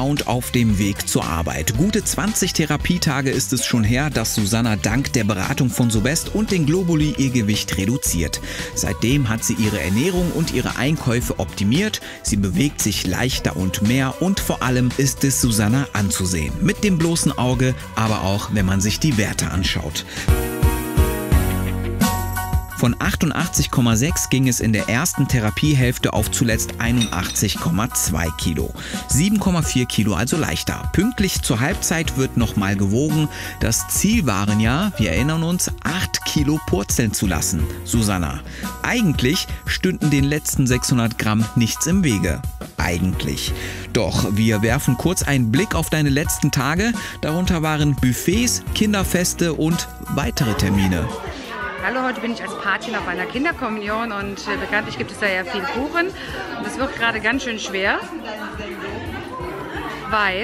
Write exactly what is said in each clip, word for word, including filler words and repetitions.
gelaunt auf dem Weg zur Arbeit. Gute zwanzig Therapietage ist es schon her, dass Susanna dank der Beratung von Sobest und den Globuli ihr Gewicht reduziert. Seitdem hat sie ihre Ernährung und ihre Einkäufe optimiert. Sie bewegt sich leichter und mehr und vor allem ist es Susanna anzusehen. Mit dem bloßen Auge, aber auch wenn man sich die Werte anschaut. Von achtundachtzig Komma sechs ging es in der ersten Therapiehälfte auf zuletzt einundachtzig Komma zwei Kilo. sieben Komma vier Kilo also leichter. Pünktlich zur Halbzeit wird nochmal gewogen. Das Ziel waren ja, wir erinnern uns, acht Kilo purzeln zu lassen. Susanna, eigentlich stünden den letzten sechshundert Gramm nichts im Wege. Eigentlich. Doch wir werfen kurz einen Blick auf deine letzten Tage. Darunter waren Buffets, Kinderfeste und weitere Termine. Hallo, heute bin ich als Patin auf einer Kinderkommunion und äh, bekanntlich gibt es da ja viel Kuchen. Und es wird gerade ganz schön schwer, weil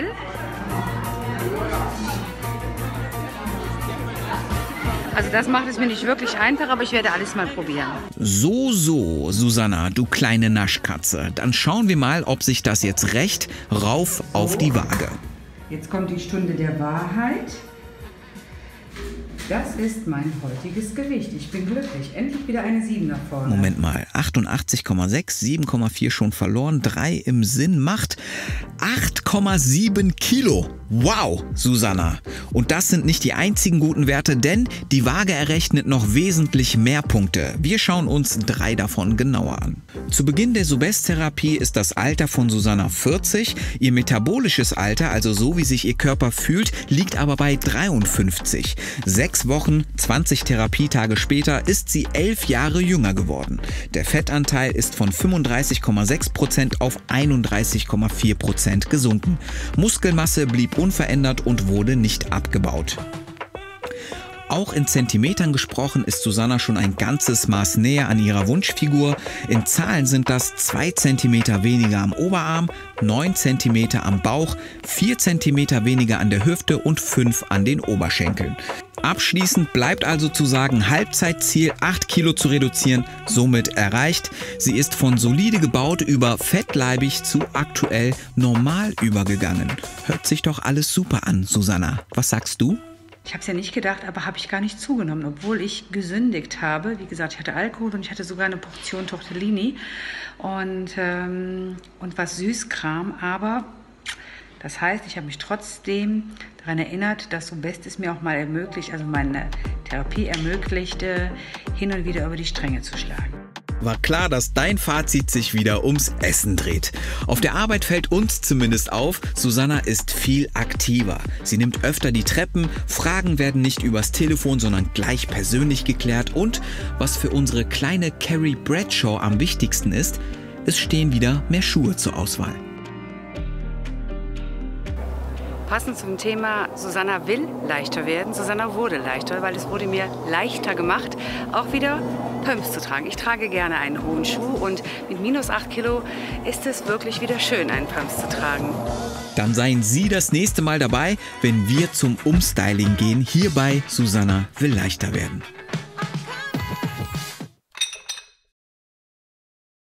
also das macht es mir nicht wirklich einfach, aber ich werde alles mal probieren. So, so, Susanna, du kleine Naschkatze. Dann schauen wir mal, ob sich das jetzt rächt. Rauf auf die Waage. Jetzt kommt die Stunde der Wahrheit. Das ist mein heutiges Gewicht. Ich bin glücklich. Endlich wieder eine sieben nach vorne. Moment mal. achtundachtzig Komma sechs, sieben Komma vier schon verloren, drei im Sinn macht acht Komma sieben Kilo. Wow, Susanna. Und das sind nicht die einzigen guten Werte, denn die Waage errechnet noch wesentlich mehr Punkte. Wir schauen uns drei davon genauer an. Zu Beginn der Sobest-Therapie ist das Alter von Susanna vierzig. Ihr metabolisches Alter, also so wie sich ihr Körper fühlt, liegt aber bei dreiundfünfzig. Sechs Wochen, zwanzig Therapietage später ist sie elf Jahre jünger geworden. Der Fettanteil ist von fünfunddreißig Komma sechs Prozent auf einunddreißig Komma vier Prozent gesunken. Muskelmasse blieb unverändert und wurde nicht abgebaut. Auch in Zentimetern gesprochen ist Susanna schon ein ganzes Maß näher an ihrer Wunschfigur. In Zahlen sind das zwei Zentimeter weniger am Oberarm, neun Zentimeter am Bauch, vier Zentimeter weniger an der Hüfte und fünf an den Oberschenkeln. Abschließend bleibt also zu sagen, Halbzeitziel acht Kilo zu reduzieren, somit erreicht. Sie ist von solide gebaut über fettleibig zu aktuell normal übergegangen. Hört sich doch alles super an, Susanna. Was sagst du? Ich habe es ja nicht gedacht, aber habe ich gar nicht zugenommen, obwohl ich gesündigt habe. Wie gesagt, ich hatte Alkohol und ich hatte sogar eine Portion Tortellini und, ähm, und was Süßkram. Aber das heißt, ich habe mich trotzdem daran erinnert, dass Sobest es mir auch mal ermöglicht, also meine Therapie ermöglichte, hin und wieder über die Stränge zu schlagen. War klar, dass dein Fazit sich wieder ums Essen dreht. Auf der Arbeit fällt uns zumindest auf, Susanna ist viel aktiver. Sie nimmt öfter die Treppen, Fragen werden nicht übers Telefon, sondern gleich persönlich geklärt und, was für unsere kleine Carrie Bradshaw am wichtigsten ist, es stehen wieder mehr Schuhe zur Auswahl. Passend zum Thema, Susanna will leichter werden. Susanna wurde leichter, weil es wurde mir leichter gemacht, auch wieder Pumps zu tragen. Ich trage gerne einen hohen Schuh und mit minus acht Kilo ist es wirklich wieder schön, einen Pumps zu tragen. Dann seien Sie das nächste Mal dabei, wenn wir zum Umstyling gehen, hier bei Susanna will leichter werden.